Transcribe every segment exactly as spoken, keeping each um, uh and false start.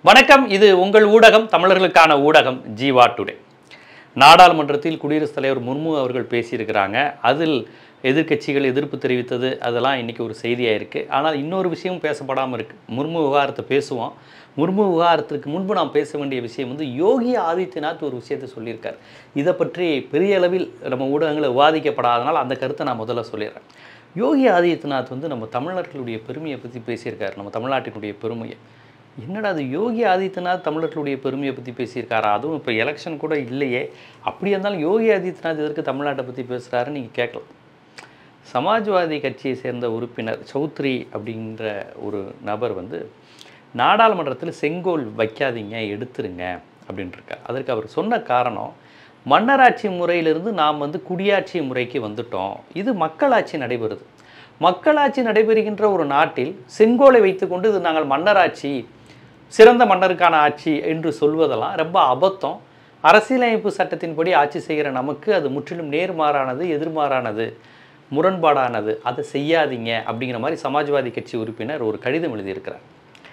வணக்கம். இது உங்கள் ஊடகம், தமிழர்களுக்கான ஊடகம் ஜீவா டுடே. நாடாளுமன்றத்தில் குடியரசுத் தலைவர் முர்மு அவர்கள் பேசியிருக்கிறாங்க. அதில் எதிர்க்கட்சிகள் எதிர்ப்பு தெரிவித்தது அதெல்லாம் இன்றைக்கி ஒரு செய்தியாக இருக்குது. ஆனால் இன்னொரு விஷயமும் பேசப்படாமல் இருக்குது. முர்மு விவகாரத்தை பேசுவோம். முர்மு விவகாரத்துக்கு முன்பு நாம் பேச வேண்டிய விஷயம் வந்து யோகி ஆதித்யநாத் ஒரு விஷயத்தை சொல்லியிருக்கார். இதை பற்றி பெரிய அளவில் நம்ம ஊடகங்களில் விவாதிக்கப்படாதனால் அந்த கருத்தை நான் முதல்ல சொல்லிடுறேன். யோகி ஆதித்யநாத் வந்து நம்ம தமிழர்களுடைய பெருமையை பற்றி பேசியிருக்கார். நம்ம தமிழ்நாட்டினுடைய பெருமையை. என்னடா அது யோகி ஆதித்யநாத் தமிழர்களுடைய பெருமையை பற்றி பேசியிருக்காரா? அதுவும் இப்போ எலெக்ஷன் கூட இல்லையே. அப்படி இருந்தாலும் யோகி ஆதித்யநாத் எதற்கு தமிழ்நாட்டை பற்றி பேசுகிறாருன்னு நீங்கள் கேட்கலாம். சமாஜ்வாதி கட்சியை சேர்ந்த உறுப்பினர் சௌத்ரி அப்படின்ற ஒரு நபர் வந்து நாடாளுமன்றத்தில் செங்கோல் வைக்காதீங்க, எடுத்துருங்க அப்படின்ட்டுருக்கார். அதற்கு அவர் சொன்ன காரணம், மன்னராட்சி முறையிலிருந்து நாம் வந்து குடியாட்சி முறைக்கு வந்துட்டோம். இது மக்களாட்சி நடைபெறுது. மக்களாட்சி நடைபெறுகின்ற ஒரு நாட்டில் செங்கோலை வைத்துக்கொண்டு இது நாங்கள் மன்னராட்சி, சிறந்த மன்னருக்கான ஆட்சி என்று சொல்வதெல்லாம் ரொம்ப அபத்தம். அரசியலமைப்பு சட்டத்தின்படி ஆட்சி செய்கிற நமக்கு அது முற்றிலும் நேர்மாறானது, எதிர்மாறானது, முரண்பாடானது. அதை செய்யாதீங்க அப்படிங்கிற மாதிரி சமாஜ்வாதி கட்சி உறுப்பினர் ஒரு கடிதம் எழுதியிருக்கிறார்.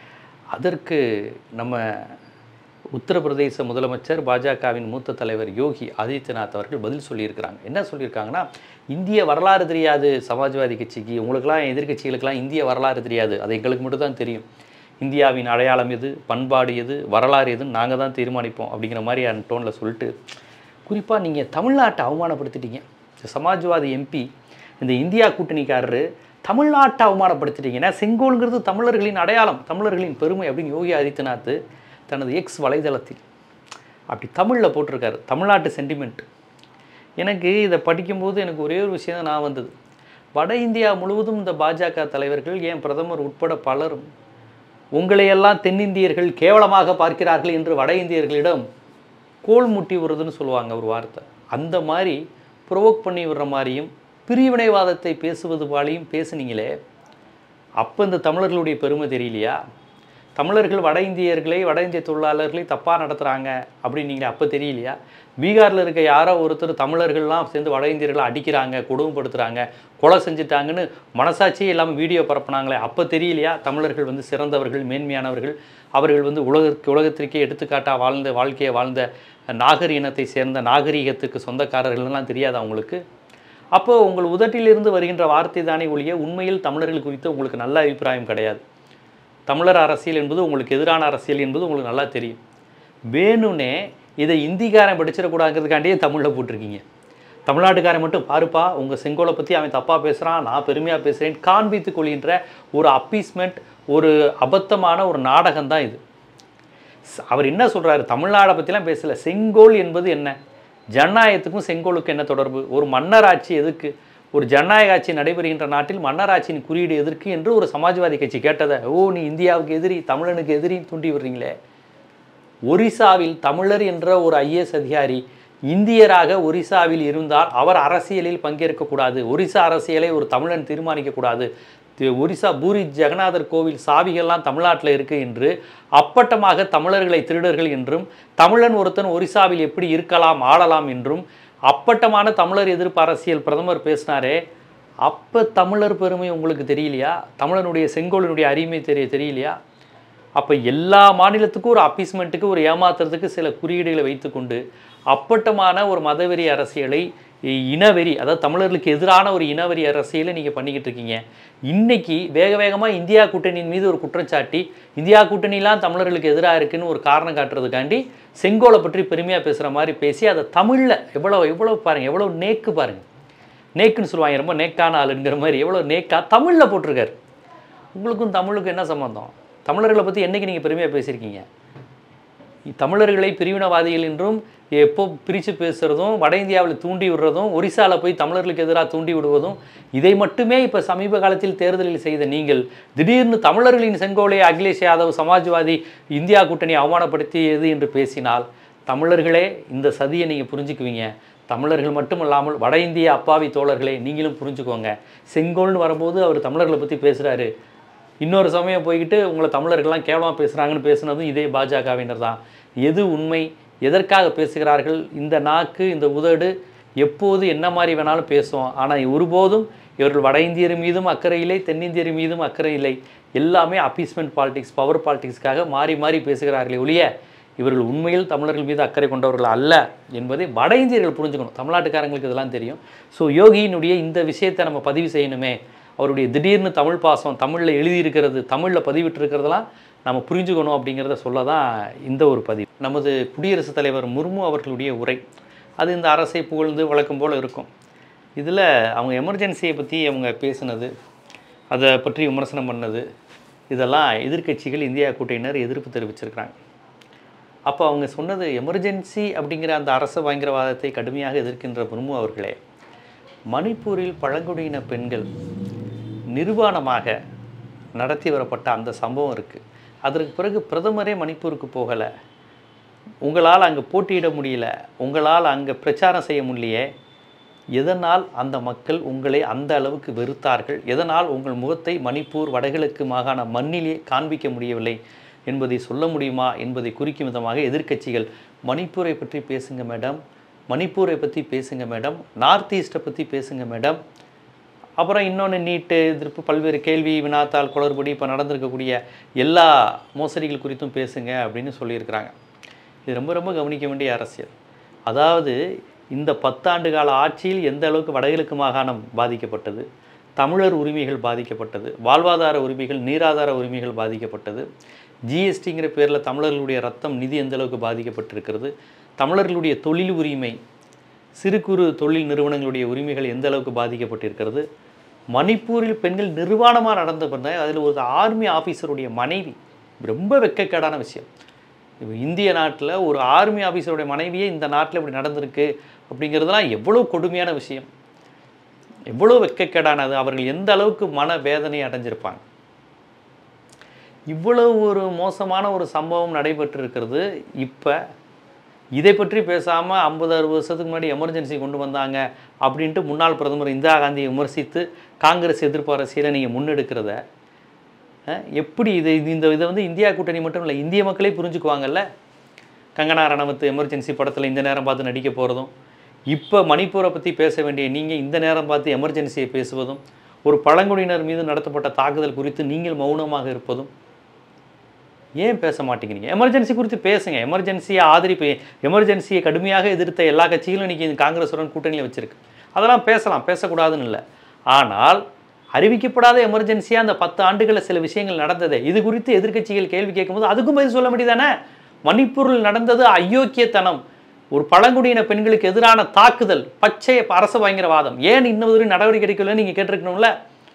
அதற்கு நம்ம உத்தரப்பிரதேச முதலமைச்சர் பாஜகவின் மூத்த தலைவர் யோகி ஆதித்யநாத் அவர்கள் பதில் சொல்லியிருக்கிறாங்க. என்ன சொல்லியிருக்காங்கன்னா, இந்திய வரலாறு தெரியாது சமாஜ்வாதி கட்சிக்கு, உங்களுக்கெல்லாம் எதிர்கட்சிகளுக்கெல்லாம் இந்திய வரலாறு தெரியாது, அது எங்களுக்கு மட்டும் தான் தெரியும். இந்தியாவின் அடையாளம் எது, பண்பாடு எது, வரலாறு எதுன்னு நாங்கள் தான் தீர்மானிப்போம் அப்படிங்கிற மாதிரி அந்த டோனில் சொல்லிட்டு, குறிப்பாக நீங்கள் தமிழ்நாட்டை அவமானப்படுத்திட்டீங்க. சமாஜ்வாதி எம்பி இந்த இந்தியா கூட்டணிக்காரரு தமிழ்நாட்டை அவமானப்படுத்திட்டீங்க. ஏன்னா செங்கோலுங்கிறது தமிழர்களின் அடையாளம், தமிழர்களின் பெருமை அப்படின்னு யோகி ஆதித்யநாத் தனது எக்ஸ் வலைதளத்தில் அப்படி தமிழில் போட்டிருக்காரு. தமிழ்நாட்டு சென்டிமெண்ட். எனக்கு இதை படிக்கும்போது எனக்கு ஒரே ஒரு விஷயம் தான் நான் வந்தது. வட இந்தியா முழுவதும் இந்த பாஜக தலைவர்கள், ஏன் பிரதமர் உட்பட பலரும் உங்களையெல்லாம் தென்னிந்தியர்கள் கேவலமாக பார்க்கிறார்கள் என்று வட இந்தியர்களிடம் கோல் முட்டி விடுறதுன்னு சொல்லுவாங்க ஒரு வார்த்தை. அந்த மாதிரி ப்ரொவோக் பண்ணி விடுற மாதிரியும் பிரிவினைவாதத்தை பேசுவது போலையும் பேசுனீங்களே, அப்போ இந்த தமிழர்களுடைய பெருமை தெரியலையா? தமிழர்கள் வட இந்தியர்களை, வட இந்திய தொழிலாளர்களை தப்பாக நடத்துகிறாங்க அப்படின்னு நீங்களே அப்போ தெரியலையா? பீகாரில் இருக்க யாரோ ஒருத்தர் தமிழர்கள்லாம் சேர்ந்து வட இந்தியர்களை அடிக்கிறாங்க, கொடுமைப்படுத்துகிறாங்க, கொலை செஞ்சுட்டாங்கன்னு மனசாட்சியே இல்லாமல் வீடியோ பரப்புனாங்களே, அப்போ தெரியலையா தமிழர்கள் வந்து சிறந்தவர்கள், மேன்மையானவர்கள், அவர்கள் வந்து உலகத்திற்கு உலகத்திற்கே எடுத்துக்காட்டாக வாழ்ந்த வாழ்க்கையை வாழ்ந்த நாகரி இனத்தை சேர்ந்த நாகரீகத்துக்கு சொந்தக்காரர்கள்லாம் தெரியாது அவங்களுக்கு? அப்போது உங்கள் உதட்டிலிருந்து வருகின்ற வார்த்தை தானே ஒழிய உண்மையில் தமிழர்கள் குறித்து உங்களுக்கு நல்ல அபிப்பிராயம் கிடையாது. தமிழர் அரசியல் என்பது உங்களுக்கு எதிரான அரசியல் என்பது உங்களுக்கு நல்லா தெரியும். வேணும்னே இதை இந்திக்காரன் படிச்சிடக்கூடாதுங்கிறதுக்காண்டியே தமிழில் போட்டிருக்கீங்க. தமிழ்நாட்டுக்காரன் மட்டும் பாருப்பா உங்கள் செங்கோலை பற்றி அவன் தப்பாக பேசுகிறான், நான் பெருமையாக பேசுகிறேன் காண்பித்து கொள்கின்ற ஒரு அப்பீஸ்மெண்ட், ஒரு அபத்தமான ஒரு நாடகம் தான் இது. அவர் என்ன சொல்கிறாரு, தமிழ்நாடை பற்றிலாம் பேசலை. செங்கோல் என்பது என்ன? ஜனநாயகத்துக்கும் செங்கோலுக்கும் என்ன தொடர்பு? ஒரு மன்னராட்சி எதுக்கு? ஒரு ஜனநாயக ஆட்சி நடைபெறுகின்ற நாட்டில் மன்னராட்சியின் குறியீடு எதற்கு என்று ஒரு சமாஜ்வாதி கட்சி கேட்டதை, ஓ நீ இந்தியாவுக்கு எதிரி, தமிழனுக்கு எதிரி தூண்டி விடுறீங்களே. ஒரிசாவில் தமிழர் என்ற ஒரு ஐஏஎஸ் அதிகாரி இந்தியராக ஒரிசாவில் இருந்தால் அவர் அரசியலில் பங்கேற்கக்கூடாது. ஒரிசா அரசியலை ஒரு தமிழன் தீர்மானிக்கக்கூடாது. ஒரிசா பூரி ஜெகநாதர் கோவில் சாவிகள்லாம் தமிழ்நாட்டில் இருக்குது என்று அப்பட்டமாக தமிழர்களை திருடர்கள் என்றும், தமிழன் ஒருத்தன் ஒரிசாவில் எப்படி இருக்கலாம் ஆளலாம் என்றும் அப்பட்டமான தமிழர் எதிர்ப்பு அரசியல் பிரதமர் பேசினாரே, அப்போ தமிழர் பெருமை உங்களுக்கு தெரியலையா? தமிழனுடைய செங்கோலினுடைய அருமை தெரிய தெரியலையா? அப்போ எல்லா மாநிலத்துக்கும் ஒரு அப்பீஸ்மெண்ட்டுக்கு, ஒரு ஏமாத்துறதுக்கு சில குறியீடுகளை வைத்துக்கொண்டு அப்பட்டமான ஒரு மதவெறி அரசியலை, இனவெறி, அதாவது தமிழர்களுக்கு எதிரான ஒரு இனவெறி அரசியலை நீங்கள் பண்ணிக்கிட்டு இருக்கீங்க. இன்றைக்கி வேக வேகமாக இந்தியா கூட்டணியின் மீது ஒரு குற்றச்சாட்டி, இந்தியா கூட்டணிலாம் தமிழர்களுக்கு எதிராக இருக்குன்னு ஒரு காரணம் காட்டுறதுக்காண்டி செங்கோலை பற்றி பெருமையாக பேசுகிற மாதிரி பேசி அதை தமிழில் எவ்வளோ எவ்வளோ பாருங்கள், எவ்வளோ நேக்கு பாருங்கள். நேக்குன்னு சொல்லுவாங்க, ரொம்ப நேக்கான ஆளுங்கிற மாதிரி எவ்வளோ நேக்காக தமிழில் போட்டிருக்காரு. உங்களுக்கும் தமிழுக்கும் என்ன சம்மந்தம்? தமிழர்களை பற்றி என்றைக்கு நீங்கள் பெருமையாக பேசியிருக்கீங்க? தமிழர்களை பிரிவினவாதிகள் என்றும் எப்போ பிரித்து பேசுகிறதும், வட இந்தியாவில் தூண்டி விடுறதும், ஒரிசாவில் போய் தமிழர்களுக்கு எதிராக தூண்டி விடுவதும், இதை மட்டுமே இப்போ சமீப காலத்தில் தேர்தலில் செய்த நீங்கள் திடீர்னு தமிழர்களின் செங்கோலை அகிலேஷ் யாதவ் சமாஜ்வாதி இந்தியா கூட்டணி அவமானப்படுத்தியது என்று பேசினால், தமிழர்களே இந்த சதியை நீங்கள் புரிஞ்சுக்குவீங்க. தமிழர்கள் மட்டும் இல்லாமல் வட இந்திய அப்பாவி தோழர்களே நீங்களும் புரிஞ்சுக்கோங்க. செங்கோல்னு வரும்போது அவர் தமிழர்களை பற்றி பேசுகிறாரு, இன்னொரு சமயம் போய்கிட்டு உங்களை தமிழர்கள்லாம் கேவலமாக பேசுகிறாங்கன்னு பேசுனதும் இதே பாஜகவினர் தான். எது உண்மை, எதற்காக பேசுகிறார்கள்? இந்த நாக்கு, இந்த உதடு எப்போது என்ன மாதிரி வேணாலும் பேசுவோம். ஆனால் ஒருபோதும் இவர்கள் வட இந்தியர் மீதும் அக்கறை இல்லை, தென்னிந்தியர் மீதும் அக்கறை இல்லை. எல்லாமே அப்பீஸ்மெண்ட் பாலிடிக்ஸ், பவர் பாலிடிக்ஸ்க்காக மாறி மாறி பேசுகிறார்களே ஒழிய இவர்கள் உண்மையில் தமிழர்கள் மீது அக்கறை கொண்டவர்கள் அல்ல என்பதை வட இந்தியர்கள் புரிஞ்சுக்கணும். தமிழ்நாட்டுக்காரங்களுக்கு இதெல்லாம் தெரியும். ஸோ யோகியினுடைய இந்த விஷயத்தை நம்ம பதிவு செய்யணுமே, அவருடைய திடீர்னு தமிழ் பாசம் தமிழில் எழுதியிருக்கிறது, தமிழில் பதிவிட்டிருக்கிறதெல்லாம் நம்ம புரிஞ்சுக்கணும் அப்படிங்கிறத சொல்ல தான் இந்த ஒரு பதிவு. நமது குடியரசுத் தலைவர் முர்மு அவர்களுடைய உரை அது இந்த அரசை புகழ்ந்து வழக்கம் போல் இருக்கும். இதில் அவங்க எமர்ஜென்சியை பற்றி அவங்க பேசினது, அதை பற்றி விமர்சனம் பண்ணது, இதெல்லாம் எதிர்க்கட்சிகள் இந்தியா கூட்டணியினர் எதிர்ப்பு தெரிவிச்சிருக்கிறாங்க. அப்போ அவங்க சொன்னது, எமர்ஜென்சி அப்படிங்கிற அந்த அரச பயங்கரவாதத்தை கடுமையாக எதிர்க்கின்ற முர்மு அவர்களே, மணிப்பூரில் பழங்குடியின பெண்கள் நிர்வாணமாக நடத்தி வரப்பட்ட அந்த சம்பவம் இருக்குது. அதற்கு பிறகு பிரதமரே மணிப்பூருக்கு போகலை, உங்களால் அங்கே போட்டியிட முடியல, உங்களால் அங்கே பிரச்சாரம் செய்ய முடியலையே, எதனால் அந்த மக்கள் உங்களை அந்த அளவுக்கு வெறுத்தார்கள், எதனால் உங்கள் முகத்தை மணிப்பூர் வடகிழக்கு மாகாண மண்ணிலே காண்பிக்க முடியவில்லை என்பதை சொல்ல முடியுமா என்பதை குறிக்கும் விதமாக எதிர்க்கட்சிகள் மணிப்பூரை பற்றி பேசுங்க மேடம், மணிப்பூரை பற்றி பேசுங்க மேடம், நார்த் ஈஸ்ட்டை பற்றி பேசுங்க மேடம், அப்புறம் இன்னொன்று நீட்டு எதிர்ப்பு, பல்வேறு கேள்வி வினாத்தாள் குளறுபடி இப்போ நடந்திருக்கக்கூடிய எல்லா மோசடிகள் குறித்தும் பேசுங்க அப்படின்னு சொல்லியிருக்கிறாங்க. இது ரொம்ப ரொம்ப கவனிக்க வேண்டிய அரசியல். அதாவது இந்த பத்தாண்டு கால ஆட்சியில் எந்த அளவுக்கு வடகிழக்கு மாகாணம் பாதிக்கப்பட்டது, தமிழர் உரிமைகள் பாதிக்கப்பட்டது, வாழ்வாதார உரிமைகள், நீராதார உரிமைகள் பாதிக்கப்பட்டது, ஜிஎஸ்டிங்கிற பேரில் தமிழர்களுடைய ரத்தம் நிதி எந்த அளவுக்கு பாதிக்கப்பட்டிருக்கிறது, தமிழர்களுடைய தொழில் உரிமை, சிறு குறு தொழில் நிறுவனங்களுடைய உரிமைகள் எந்த அளவுக்கு பாதிக்கப்பட்டிருக்கிறது, மணிப்பூரில் பெண்கள் நிர்வாணமாக நடந்து பண்ணாங்க, அதில் ஒரு ஆர்மி ஆஃபீஸருடைய மனைவி, ரொம்ப வெட்கக்கேடான விஷயம். இப்போ இந்திய நாட்டில் ஒரு ஆர்மி ஆஃபீஸருடைய மனைவியே இந்த நாட்டில் இப்படி நடந்திருக்கு அப்படிங்கிறதுலாம் எவ்வளோ கொடுமையான விஷயம், எவ்வளோ வெட்கக்கேடானது. அவர்கள் எந்த அளவுக்கு மன வேதனை அடைஞ்சிருப்பாங்க. இவ்வளவு ஒரு மோசமான ஒரு சம்பவம் நடைபெற்று இருக்கிறது. இப்போ இதை பற்றி பேசாமல் ஐம்பது அறுபது வருஷத்துக்கு முன்னாடி எமர்ஜென்சி கொண்டு வந்தாங்க அப்படின்ட்டு முன்னாள் பிரதமர் இந்திரா காந்தியை விமர்சித்து காங்கிரஸ் எதிர்ப்பு அரசியலை நீங்கள் முன்னெடுக்கிறத எப்படி இது இந்த இதை வந்து இந்தியா கூட்டணி மட்டும் இல்லை, இந்திய மக்களே புரிஞ்சுக்குவாங்கல்ல. கங்கனா ரணவத் எமர்ஜென்சி படத்தில் இந்த நேரம் பார்த்து நடிக்க போகிறதும், இப்போ மணிப்பூரை பற்றி பேச வேண்டிய நீங்கள் இந்த நேரம் பார்த்து எமர்ஜென்சியை பேசுவதும், ஒரு பழங்குடியினர் மீது நடத்தப்பட்ட தாக்குதல் குறித்து நீங்கள் மௌனமாக இருப்பதும், ஏன் பேச மாட்டேங்கிறீங்க? எமர்ஜென்சி குறித்து பேசுங்க. எமர்ஜென்சியை ஆதரிப்பு, எமர்ஜென்சியை கடுமையாக எதிர்த்த எல்லா கட்சிகளும் இன்றைக்கி காங்கிரஸுடன் கூட்டணியில் வச்சுருக்கு. அதெல்லாம் பேசலாம், பேசக்கூடாதுன்னு இல்லை. ஆனால் அறிவிக்கப்படாத எமர்ஜென்சியாக அந்த பத்து ஆண்டுகளில் சில விஷயங்கள் நடந்தது, இது குறித்து எதிர்க்கட்சிகள் கேள்வி கேட்கும்போது அதுக்கும் பதில் சொல்ல முடியுதானே? மணிப்பூரில் நடந்தது அயோக்கியத்தனம், ஒரு பழங்குடியின பெண்களுக்கு எதிரான தாக்குதல், பச்சை அரச பயங்கரவாதம், ஏன் இன்னும் ஒரு நடவடிக்கை எடுக்கலன்னு நீங்கள் கேட்டிருக்கணும்ல.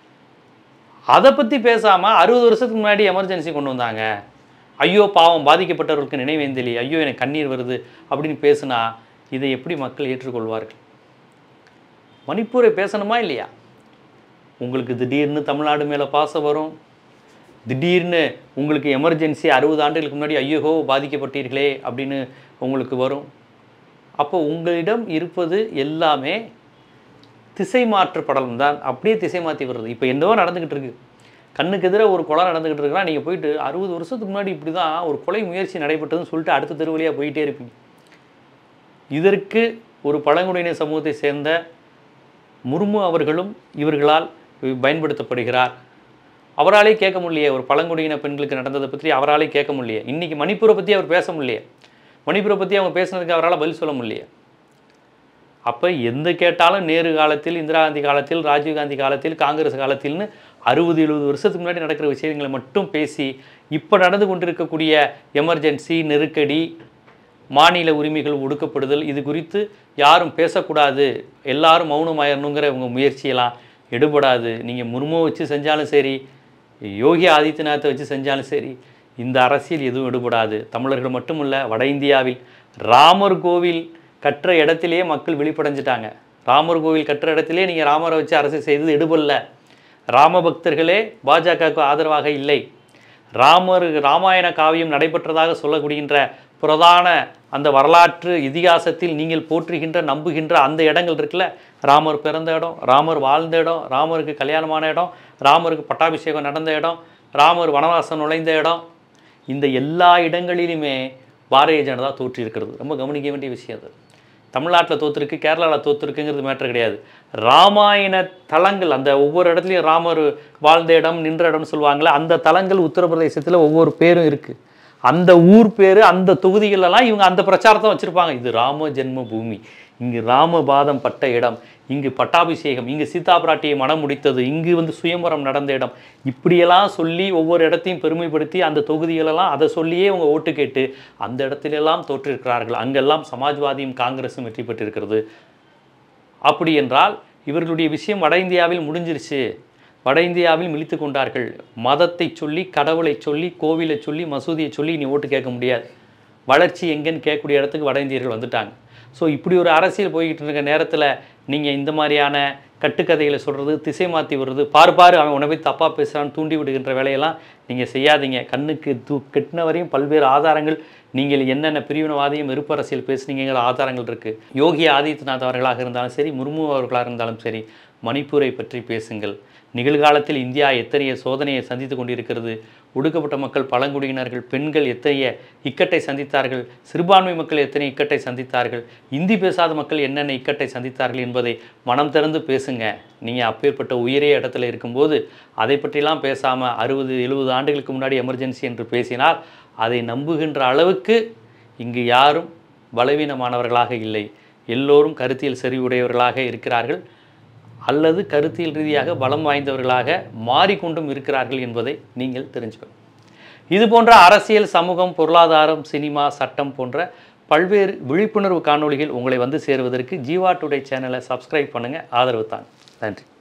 அதை பற்றி பேசாமல் அறுபது வருஷத்துக்கு முன்னாடி எமர்ஜென்சி கொண்டு வந்தாங்க, ஐயோ பாவம் பாதிக்கப்பட்டவர்களுக்கு நினைவேந்தலி, ஐயோ எனக்கு கண்ணீர் வருது அப்படின்னு பேசுனா இதை எப்படி மக்கள் ஏற்றுக்கொள்வார்கள்? மணிப்பூரை பேசணுமா இல்லையா? உங்களுக்கு திடீர்னு தமிழ்நாடு மேலே பாசம் வரும், திடீர்னு உங்களுக்கு எமர்ஜென்சி அறுபது ஆண்டுகளுக்கு முன்னாடி ஐயோஹோ பாதிக்கப்பட்டீர்களே அப்படின்னு உங்களுக்கு வரும். அப்போ உங்களிடம் இருப்பது எல்லாமே திசை மாற்று படம் தான், அப்படியே திசை மாற்றி வருது. இப்போ என்னவோ நடந்துக்கிட்டு இருக்குது, கண்ணுக்கு எதிராக ஒரு கொலை நடந்துக்கிட்டு இருக்குன்னா நீங்கள் போயிட்டு அறுபது வருஷத்துக்கு முன்னாடி இப்படி தான் ஒரு கொலை முயற்சி நடைபெற்றதுன்னு சொல்லிட்டு அடுத்த தெருவழியாக போயிட்டே இருப்பீங்க. இதற்கு ஒரு பழங்குடியின சமூகத்தை சேர்ந்த முர்மு அவர்களும் இவர்களால் பயன்படுத்தப்படுகிறார். அவராலே கேட்க முடியலையே, ஒரு பழங்குடியின பெண்களுக்கு நடந்ததை பற்றி அவராலே கேட்க முடியலையே. இன்றைக்கி மணிப்பூரை பற்றி அவர் பேச முடியலையே, மணிப்பூரை பற்றி அவங்க பேசுனதுக்கு அவரால் பதில் சொல்ல முடியலையே. அப்போ எந்த கேட்டாலும் நேரு காலத்தில், இந்திரா காந்தி காலத்தில், ராஜீவ்காந்தி காலத்தில், காங்கிரஸ் காலத்தில்னு அறுபது எழுபது வருஷத்துக்கு முன்னாடி நடக்கிற விஷயங்களை மட்டும் பேசி இப்போ நடந்து கொண்டிருக்கக்கூடிய எமர்ஜென்சி, நெருக்கடி, மாநில உரிமைகள் ஒடுக்கப்படுதல் இது குறித்து யாரும் பேசக்கூடாது, எல்லாரும் மௌனமாயிரணுங்கிற உங்க முயற்சியெல்லாம் எடுபடாது. நீங்கள் முர்மு வச்சு செஞ்சாலும் சரி, யோகி ஆதித்யநாத்தை வச்சு செஞ்சாலும் சரி, இந்த அரசியல் எதுவும் எடுபடாது. தமிழர்கள் மட்டுமல்ல, வட இந்தியாவில் ராமர் கோவில் கற்ற இடத்திலேயே மக்கள் வெளிப்படைஞ்சிட்டாங்க. ராமர் கோவில் கற்ற இடத்திலே நீங்கள் ராமரை வச்சு அரசு செய்தது எடுபடல. ராம பக்தர்களே பாஜகவுக்கு ஆதரவாக இல்லை. ராமர் ராமாயண காவியம் நடைபெற்றதாக சொல்லப்படுகின்ற பிரதான அந்த வரலாற்று இதிகாசத்தில் நீங்கள் போற்றுகின்ற நம்புகின்ற அந்த இடங்கள் இருக்குல்ல, ராமர் பிறந்த இடம், ராமர் வாழ்ந்த இடம், ராமருக்கு கல்யாணமான இடம், ராமருக்கு பட்டாபிஷேகம் நடந்த இடம், ராமர் வனவாசம் நுழைந்த இடம், இந்த எல்லா இடங்களிலுமே பாரதிய ஜனதா தோற்றிருக்கிறது. ரொம்ப கவனிக்க வேண்டிய விஷயம் அது. தமிழ்நாட்டில் தோற்றுருக்கு, கேரளாவில் தோற்றுருக்குங்கிறது மேட்ரு கிடையாது. ராமாயண தலங்கள், அந்த ஒவ்வொரு இடத்துலையும் ராமர் வாழ்ந்த இடம் நின்ற இடம்னு சொல்லுவாங்களே, அந்த தலங்கள் உத்தரப்பிரதேசத்தில் ஒவ்வொரு பேரும் இருக்குது. அந்த ஊர் பேர், அந்த தொகுதிகளெல்லாம் இவங்க அந்த பிரச்சாரத்தை வச்சுருப்பாங்க. இது ராம ஜென்ம பூமி, இங்கு ராமபாதம் பட்ட இடம், இங்கு பட்டாபிஷேகம், இங்கு சீதா பிராட்டியை மனம் முடித்தது, இங்கு வந்து சுயம்பரம் நடந்த இடம், இப்படியெல்லாம் சொல்லி ஒவ்வொரு இடத்தையும் பெருமைப்படுத்தி அந்த தொகுதிகளெல்லாம் அதை சொல்லியே அவங்க ஓட்டு கேட்டு அந்த இடத்திலெல்லாம் தோற்றிருக்கிறார்கள். அங்கெல்லாம் சமாஜ்வாதியும் காங்கிரஸும் வெற்றி பெற்றிருக்கிறது. அப்படி என்றால் இவர்களுடைய விஷயம் வட இந்தியாவில் முடிஞ்சிருச்சு. வட இந்தியாவில் மிளித்து கொண்டார்கள். மதத்தை சொல்லி, கடவுளை சொல்லி, கோவிலை சொல்லி, மசூதியை சொல்லி நீ ஓட்டு கேட்க முடியாது. வளர்ச்சி எங்கேன்னு கேட்கக்கூடிய இடத்துக்கு வட இந்தியர்கள் வந்துட்டாங்க. ஸோ இப்படி ஒரு அரசியல் போய்கிட்டு இருக்க நேரத்தில் நீங்கள் இந்த மாதிரியான கட்டுக்கதைகளை சொல்கிறது, திசை மாற்றி விடுறது, பாரு பாரு அவன் உன்னை போய் தப்பாக பேசுகிறான்னு தூண்டி விடுகின்ற வேலையெல்லாம் நீங்கள் செய்யாதீங்க. கண்ணுக்கு தூ கெட்டின வரையும் பல்வேறு ஆதாரங்கள், நீங்கள் என்னென்ன பிரிவினவாதியும் வெறுப்பு அரசியல் பேசுனீங்கிற ஆதாரங்கள் இருக்குது. யோகி ஆதித்யநாத் அவர்களாக இருந்தாலும் சரி, முர்மு அவர்களாக இருந்தாலும் சரி, மணிப்பூரை பற்றி பேசுங்கள். நிகழ்காலத்தில் இந்தியா எத்தனைய சோதனையை சந்தித்து கொண்டிருக்கிறது, ஒடுக்கப்பட்ட மக்கள், பழங்குடியினர்கள், பெண்கள் எத்தனைய இக்கட்டை சந்தித்தார்கள், சிறுபான்மை மக்கள் எத்தனை இக்கட்டை சந்தித்தார்கள், இந்தி பேசாத மக்கள் என்னென்ன இக்கட்டை சந்தித்தார்கள் என்பதை மனம் திறந்து பேசுங்க. நீங்கள் அப்பேற்பட்ட உயரிய இடத்துல இருக்கும்போது அதை பற்றிலாம் பேசாமல் அறுபது எழுபது ஆண்டுகளுக்கு முன்னாடி எமர்ஜென்சி என்று பேசினால் அதை நம்புகின்ற அளவுக்கு இங்கு யாரும் பலவீனமானவர்களாக இல்லை. எல்லோரும் கருத்தியல் செறிவுடையவர்களாக இருக்கிறார்கள், அல்லது கருத்தியல் ரீதியாக பலம் வாய்ந்தவர்களாக மாறிக்கொண்டும் இருக்கிறார்கள் என்பதை நீங்கள் தெரிஞ்சுக்கணும். இது போன்ற அரசியல், சமூகம், பொருளாதாரம், சினிமா, சட்டம் போன்ற பல்வேறு விழிப்புணர்வு காணொளிகள் உங்களை வந்து சேருவதற்கு ஜீவா டுடே சேனலை சப்ஸ்கிரைப் பண்ணுங்கள், ஆதரவு தாங்க. நன்றி.